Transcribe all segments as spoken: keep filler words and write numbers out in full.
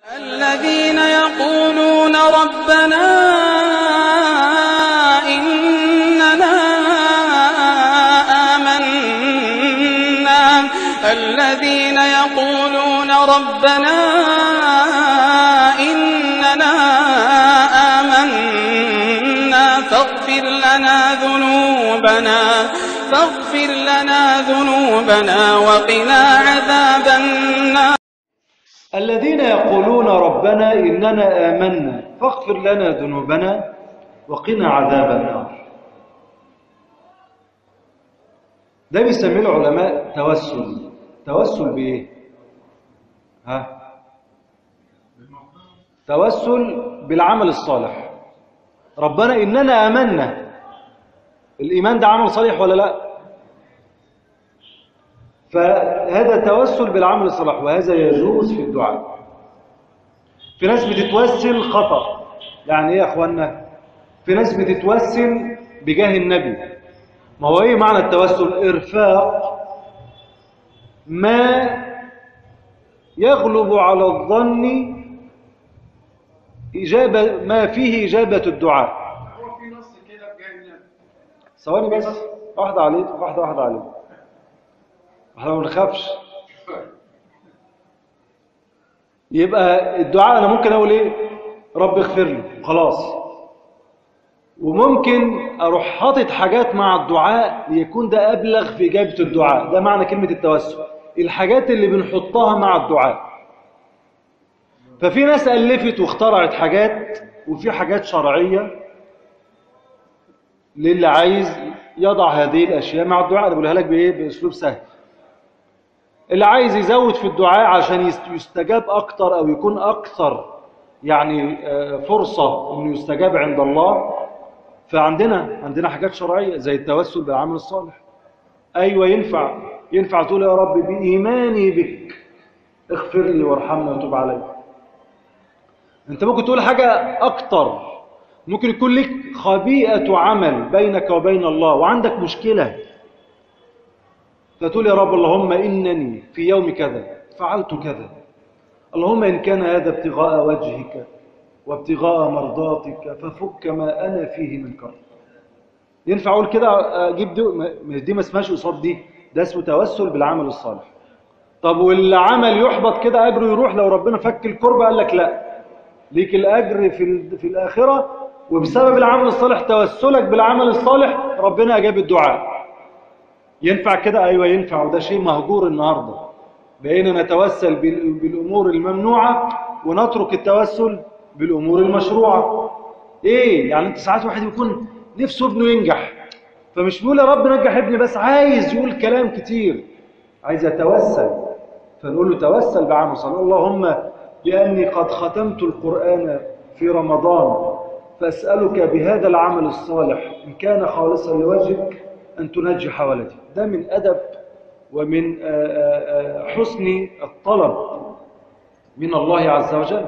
الذين يقولون ربنا إننا آمنا الذين يقولون ربنا إننا آمنا فاغفر لنا ذنوبنا فاغفر لنا ذنوبنا وقنا عذاب النار. الذين يقولون ربنا إننا آمنا فاغفر لنا ذنوبنا وقنا عذاب النار. ده بيسميه العلماء توسل. توسل بإيه؟ ها؟ توسل بالعمل الصالح. ربنا إننا آمنا، الإيمان ده عمل صالح ولا لا؟ فهذا توسل بالعمل الصالح، وهذا يجوز في الدعاء. في ناس بتتوسل خطأ. يعني ايه يا اخوانا؟ في ناس بتتوسل بجاه النبي. ما هو ايه معنى التوسل؟ ارفاق ما يغلب على الظن إجابة ما فيه إجابة الدعاء. هو في نص كده بجاه النبي. ثواني بس، واحدة عليك واحدة واحدة عليك، احنا ما بنخافش. يبقى الدعاء انا ممكن اقول ايه؟ رب اغفر لي خلاص، وممكن اروح حاطط حاجات مع الدعاء ليكون ده ابلغ في اجابه الدعاء. ده معنى كلمه التوسل، الحاجات اللي بنحطها مع الدعاء. ففي ناس الفت واخترعت حاجات، وفي حاجات شرعيه للي عايز يضع هذه الاشياء مع الدعاء. انا بقولها لك بايه؟ باسلوب سهل. اللي عايز يزود في الدعاء عشان يستجاب أكتر أو يكون أكثر يعني فرصة إنه يستجاب عند الله، فعندنا عندنا حاجات شرعية زي التوسل بالعمل الصالح. أيوة ينفع ينفع تقول يا رب بإيماني بك اغفر لي وارحمني وتوب علي. أنت ممكن تقول حاجة أكتر، ممكن يكون لك خبيئة عمل بينك وبين الله وعندك مشكلة، فتقول يا رب اللهم إنني في يوم كذا فعلت كذا، اللهم إن كان هذا ابتغاء وجهك وابتغاء مرضاتك ففك ما أنا فيه من كرب. ينفع أقول كده؟ أجيب دي, دي ما اسمهاش قصاد دي، ده اسمه توسل بالعمل الصالح. طب والعمل يحبط كده أجره يروح لو ربنا فك الكرب؟ قال لك لا، ليك الأجر في, في الآخرة، وبسبب العمل الصالح توسلك بالعمل الصالح ربنا أجاب الدعاء. ينفع كده؟ أيوة ينفع، وده شيء مهجور النهاردة. بقينا نتوسل بالأمور الممنوعة ونترك التوسل بالأمور المشروعة. إيه؟ يعني أنت ساعات واحد يكون نفسه ابنه ينجح، فمش بيقول يا رب نجح ابني بس، عايز يقول كلام كتير، عايز يتوسل، فنقول له توسل بعمل صالح. اللهم بأني قد ختمت القرآن في رمضان فأسألك بهذا العمل الصالح إن كان خالصا لوجهك أن تنجح ولدي. ده من أدب ومن حسن الطلب من الله عز وجل.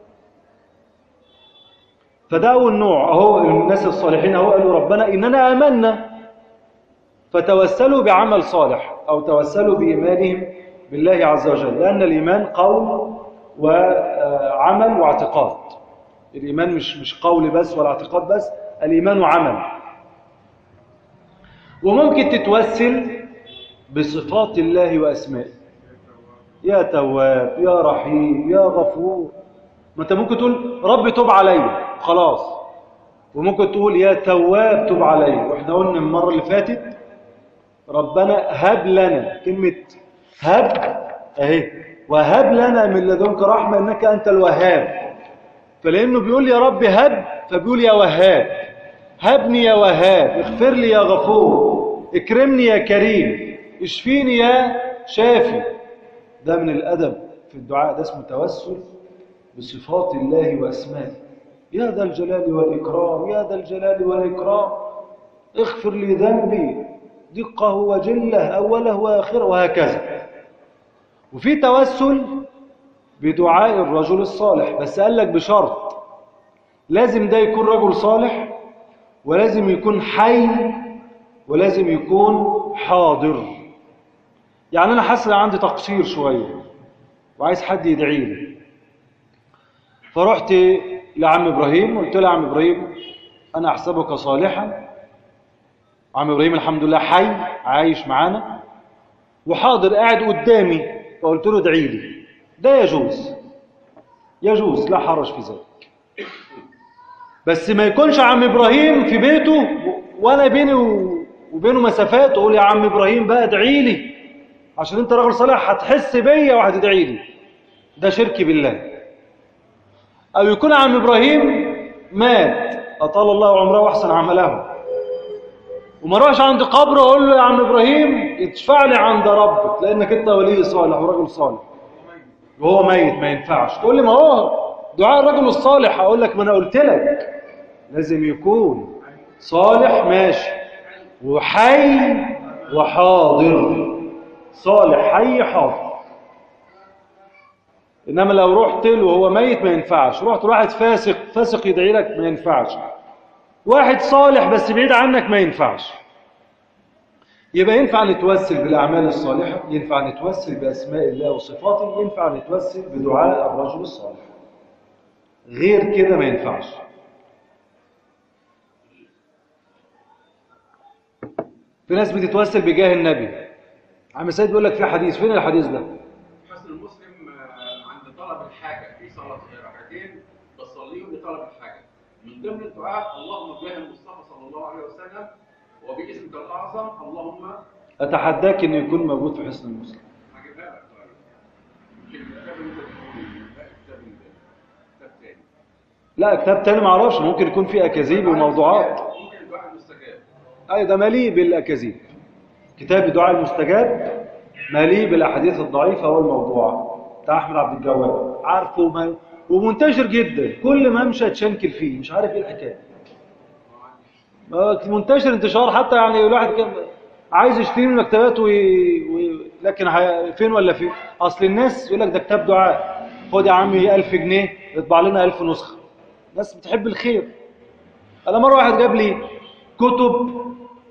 فده أول نوع. أهو الناس الصالحين أهو قالوا ربنا إننا آمنا، فتوسلوا بعمل صالح أو توسلوا بإيمانهم بالله عز وجل، لأن الإيمان قول وعمل واعتقاد. الإيمان مش مش قول بس ولا اعتقاد بس، الإيمان عمل. وممكن تتوسل بصفات الله وأسمائه، يا تواب يا رحيم يا غفور. ما انت ممكن تقول رب توب علي خلاص، وممكن تقول يا تواب توب علي. واحنا قلنا المرة اللي فاتت ربنا هب لنا، كلمة هب اهي، وهب لنا من لدنك رحمة انك انت الوهاب. فلانه بيقول يا رب هب، فبيقول يا وهاب، هبني يا وهاب، اغفر لي يا غفور، اكرمني يا كريم، اشفيني يا شافي. ده من الأدب في الدعاء، ده اسمه توسل بصفات الله وأسمائه. يا ذا الجلال والإكرام يا ذا الجلال والإكرام اغفر لي ذنبي دقه وجله أوله وآخره، وهكذا. وفي توسل بدعاء الرجل الصالح، بس قال لك بشرط، لازم ده يكون رجل صالح، ولازم يكون حي، ولازم يكون حاضر. يعني أنا حاسس عندي تقصير شوية وعايز حد يدعي لي، فرحت لعم إبراهيم قلت له: عم إبراهيم أنا أحسبك صالحا. عم إبراهيم الحمد لله حي عايش معانا وحاضر قاعد قدامي، فقلت له: ادعي لي. ده يجوز يجوز لا حرج في ذلك، بس ما يكونش عم إبراهيم في بيته وأنا بيني وبينه مسافات، أقول يا عم إبراهيم بقى ادعي لي عشان أنت راجل صالح هتحس بيا وهتدعي لي. ده شرك بالله. أو يكون عم إبراهيم مات أطال الله عمره وأحسن عمله، وما راحش عند قبره أقول له: يا عم إبراهيم ادفع لي عند ربك لأنك أنت ولي صالح ورجل صالح، وهو ميت ما ينفعش. تقول لي: ما هو دعاء الرجل الصالح. أقول لك: ما أنا قلت لك لازم يكون صالح ماشي وحي وحاضر. صالح حي حاضر. إنما لو رحت له وهو ميت ما ينفعش. رحت لواحد فاسق، فاسق يدعي لك ما ينفعش. واحد صالح بس بعيد عنك ما ينفعش. يبقى ينفع نتوسل بالأعمال الصالحة، ينفع نتوسل بأسماء الله وصفاته، ينفع نتوسل بدعاء الرجل الصالح. غير كده ما ينفعش. في ناس بتتوسل بجاه النبي. عم سيد بيقول لك في حديث، فين الحديث ده؟ حسن المسلم عند طلب الحاجة في صلاة ركعتين بصليهم لطلب الحاجة، من ضمن الدعاء: اللهم بجاه المصطفى صلى الله عليه وسلم وباسمك الأعظم اللهم. أتحداك إنه يكون موجود في حسن المسلم. هجيبها لك طيب. مش الكتاب اللي انت بتقوله، لا كتاب كتاب تاني. لا كتاب تاني ما اعرفش، ممكن يكون فيه أكاذيب وموضوعات. ممكن الدعاء المستجاب. أي ده مليء بالأكاذيب. كتاب الدعاء المستجاب مليء بالأحاديث الضعيفة والموضوعة بتاع أحمد عبد الجواد، عارفه ما... ومنتشر جدا. كل ما امشي تشنكل فيه، مش عارف ايه الحكايه. منتشر انتشار، حتى يعني الواحد كان عايز يشتري من المكتبات وي... وي... لكن ح... فين ولا فين؟ اصل الناس يقول لك ده كتاب دعاء، خد يا عمي ألف جنيه اطبع لنا ألف نسخه. الناس بتحب الخير. انا مره واحد جاب لي كتب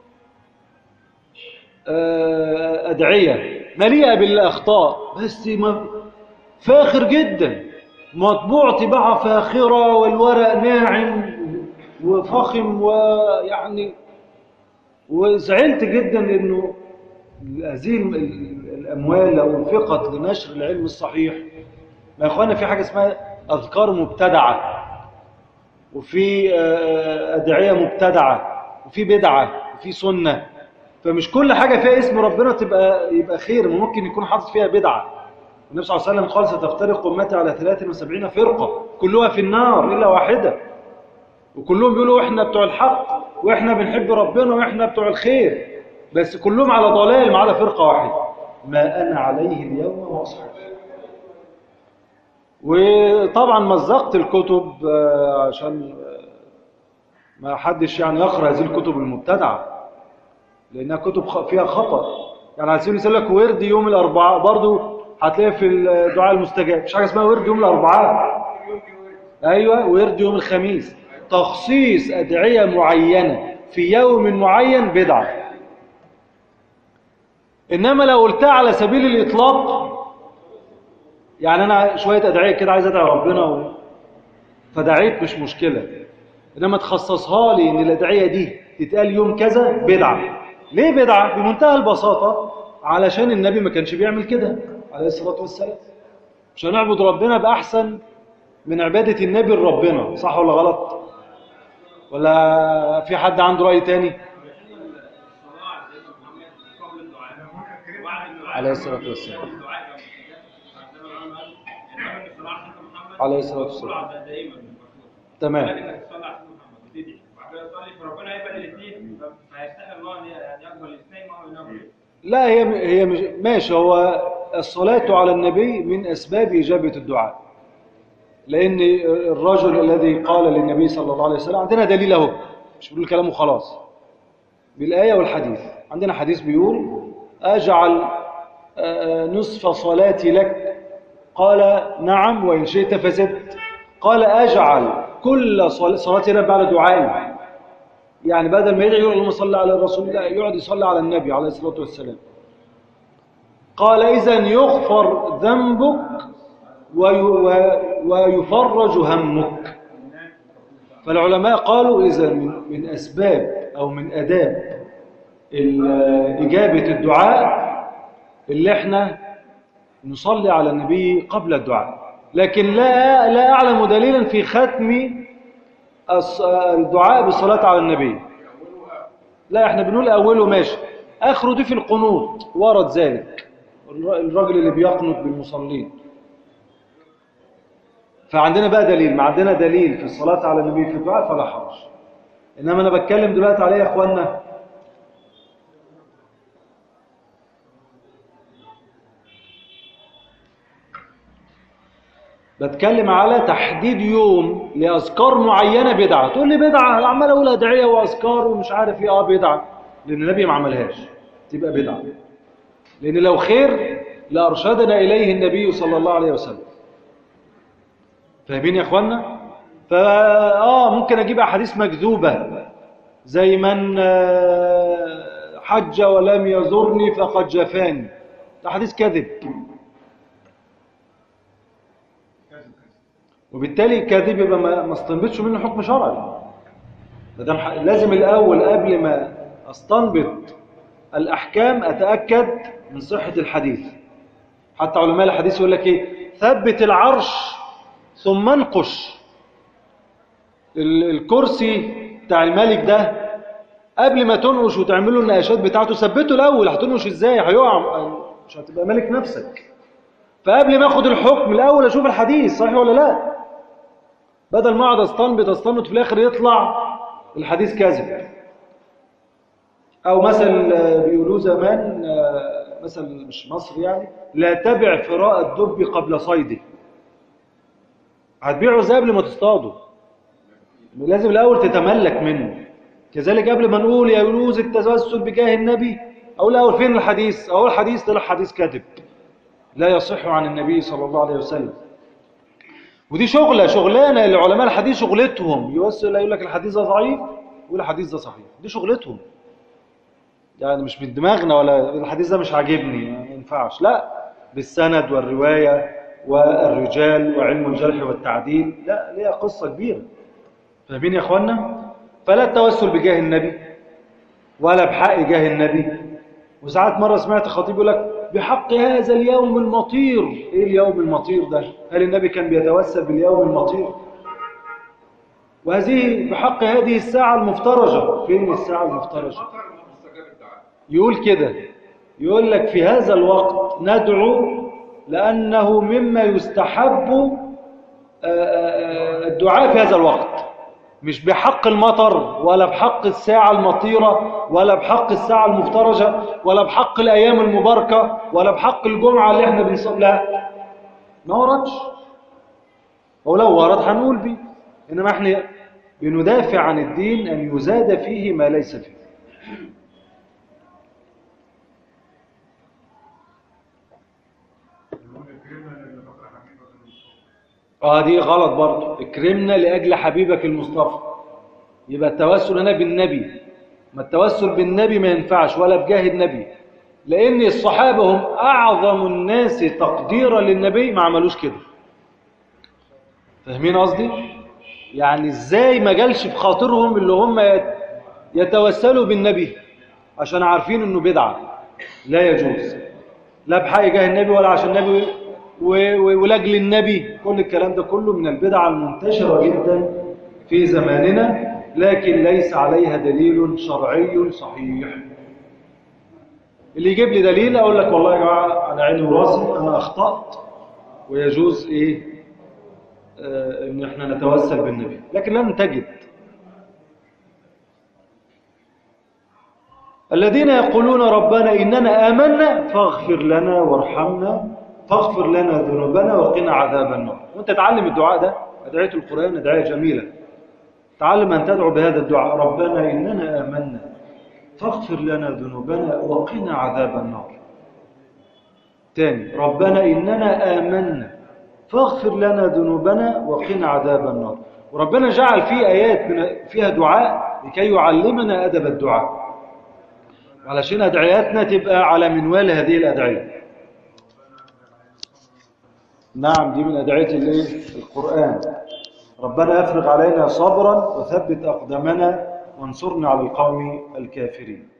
أدعية مليئة بالأخطاء، بس فاخر جدا، مطبوع طباعة فاخرة والورق ناعم وفخم، ويعني وزعلت جدا إنه هذه الأموال لو انفقت لنشر العلم الصحيح. ما إخوانا في حاجة اسمها أذكار مبتدعة، وفي أدعية مبتدعة، وفي بدعة، وفي سنة. فمش كل حاجة فيها اسم ربنا تبقى يبقى خير، ممكن يكون حاطط فيها بدعة. النبي صلى الله عليه وسلم قال: ستفترق أمتي على ثلاث وسبعين فرقة كلها في النار إلا واحدة، وكلهم بيقولوا إحنا بتوع الحق وإحنا بنحب ربنا وإحنا بتوع الخير، بس كلهم على ضلال ما عدا فرقة واحدة: ما أنا عليه اليوم وأصحابي. وطبعا مزقت الكتب عشان ما حدش يعني يقرأ هذه الكتب المبتدعة، لأنها كتب فيها خطأ. يعني على سبيل المثال لك ورد يوم الأربعاء، برضو هتلاقي في الدعاء المستجاب مش حاجة اسمها ورد يوم الأربعاء. أيوة، ورد يوم الخميس. تخصيص أدعية معينة في يوم معين بدعة. إنما لو قلتها على سبيل الإطلاق، يعني أنا شوية أدعية كده عايز أدعي ربنا و... فدعيت مش مشكلة، إنما تخصصها لي إن الأدعية دي تتقال يوم كذا، بدعة. ليه بدعة؟ بمنتهى البساطة علشان النبي ما كانش بيعمل كده عليه الصلاة والسلام. مش هنعبد ربنا بأحسن من عبادة النبي لربنا، صح ولا غلط؟ ولا في حد عنده رأي تاني؟ عليه الصلاة والسلام. عليه الصلاة والسلام. تمام. فربنا هيبقى الاثنين، فهيستحق الله ان يقبل الاثنين معه وينقبل. لا هي هي مش ماشي. هو الصلاة على النبي من أسباب إجابة الدعاء، لأن الرجل الذي قال للنبي صلى الله عليه وسلم، عندنا دليل اهو، مش بيقول كلامه خلاص، بالآية والحديث. عندنا حديث بيقول: أجعل نصف صلاتي لك؟ قال: نعم وإن شئت فزدت. قال: أجعل كل صلاتي لك بعد دعائي. يعني بدل ما يدعي يقول اللهم صل على الرسول، لا يقعد يصلي على النبي عليه الصلاة والسلام. قال: إذن يغفر ذنبك ويفرج همك. فالعلماء قالوا إذا من, من أسباب أو من أداب إجابة الدعاء اللي احنا نصلي على النبي قبل الدعاء. لكن لا لا أعلم دليلا في ختم الدعاء بالصلاة على النبي. لا، احنا بنقول أوله ماشي، آخره دي في القنوط ورد ذلك، الراجل اللي بيقنط بالمصلين. فعندنا بقى دليل، ما عندنا دليل في الصلاة على النبي في الدعاء فلا حرج. إنما أنا بتكلم دلوقتي عليه يا أخوانا، بتكلم على تحديد يوم لأذكار معينة بدعة. تقول لي بدعة؟ أنا عمال أقول أدعية وأذكار ومش عارف إيه. أه بدعة، لأن النبي ما عملهاش تبقى بدعة. لأن لو خير لأرشدنا إليه النبي صلى الله عليه وسلم. فاهمين يا أخوانا؟ فآه ممكن أجيب أحاديث مكذوبة زي من حج ولم يزرني فقد جفاني، ده حديث كذب، وبالتالي الكاذب يبقى ما استنبطش منه حكم شرعي. لازم الأول قبل ما استنبط الأحكام أتأكد من صحة الحديث. حتى علماء الحديث يقول لك إيه؟ ثبت العرش ثم انقش. الكرسي بتاع الملك ده قبل ما تنقش وتعملوا النقاشات بتاعته ثبته الأول. هتنقش إزاي؟ هيقع، مش هتبقى ملك نفسك. فقبل ما أخد الحكم الأول أشوف الحديث صحيح ولا لا، بدل ما أقعد أستنبط أستنبط في الآخر يطلع الحديث كاذب. أو مثل بيقولوه زمان، مثل مش مصر يعني، لا تبع فراء الدب قبل صيده. هتبيعه ازاي قبل ما تصطاده؟ لازم الأول تتملك منه. كذلك قبل ما نقول يجوز التوسل بجاه النبي، أقول الأول فين الحديث؟ أقول الحديث طلع حديث كاذب لا يصح عن النبي صلى الله عليه وسلم. ودي شغلة شغلانة العلماء الحديث، شغلتهم يوصل يقول لك الحديث ده ضعيف ويقول الحديث ده صحيح. دي شغلتهم يعني، مش من دماغنا، ولا الحديث ده مش عاجبني ما ينفعش، لا، بالسند والرواية والرجال وعلم الجرح والتعديل، لا، ليها قصة كبيرة. فاهمين يا اخوانا؟ فلا التوسل بجاه النبي ولا بحق جاه النبي. وساعات مرة سمعت خطيب يقول لك بحق هذا اليوم المطير. ايه اليوم المطير ده؟ هل النبي كان بيتوسل باليوم المطير؟ وهذه بحق هذه الساعة المفترجة. فين الساعة المفترجة؟ يقول كده، يقول لك في هذا الوقت ندعو لأنه مما يستحب الدعاء في هذا الوقت، مش بحق المطر ولا بحق الساعة المطيرة ولا بحق الساعة المفترجة ولا بحق الأيام المباركة ولا بحق الجمعة اللي احنا بنصلي. لا، ما وردش. ولو ورد هنقول بيه، إنما احنا بندافع عن الدين أن يزاد فيه ما ليس فيه. اه دي غلط برضه. اكرمنا لأجل حبيبك المصطفى، يبقى التوسل هنا بالنبي. ما التوسل بالنبي ما ينفعش ولا بجاه النبي، لأن الصحابة هم أعظم الناس تقديرا للنبي ما عملوش كده. فاهمين قصدي؟ يعني ازاي ما جالش في خاطرهم اللي هم يتوسلوا بالنبي عشان عارفين انه بدعة لا يجوز، لا بحق جاه النبي ولا عشان النبي ولاجل النبي. كل الكلام ده كله من البدع المنتشرة جدا في زماننا، لكن ليس عليها دليل شرعي صحيح. اللي يجيب لي دليل اقول لك والله يا جماعه على عيني وراسي انا اخطأت ويجوز ايه آه ان احنا نتوسل بالنبي، لكن لن تجد. الذين يقولون ربنا إننا آمنا فاغفر لنا وارحمنا فاغفر لنا ذنوبنا وقنا عذاب النار. وانت تعلم الدعاء ده، أدعية القرآن أدعية جميلة. تعلم أن تدعو بهذا الدعاء: ربنا إننا آمنا فاغفر لنا ذنوبنا وقنا عذاب النار. تاني: ربنا إننا آمنا فاغفر لنا ذنوبنا وقنا عذاب النار. وربنا جعل فيه آيات فيها دعاء لكي يعلمنا أدب الدعاء، علشان أدعياتنا تبقى على منوال هذه الأدعية. نعم، دي من أدعية الايه؟ القرآن. ربنا أفرغ علينا صبرا وثبت أقدامنا وانصرنا على القوم الكافرين.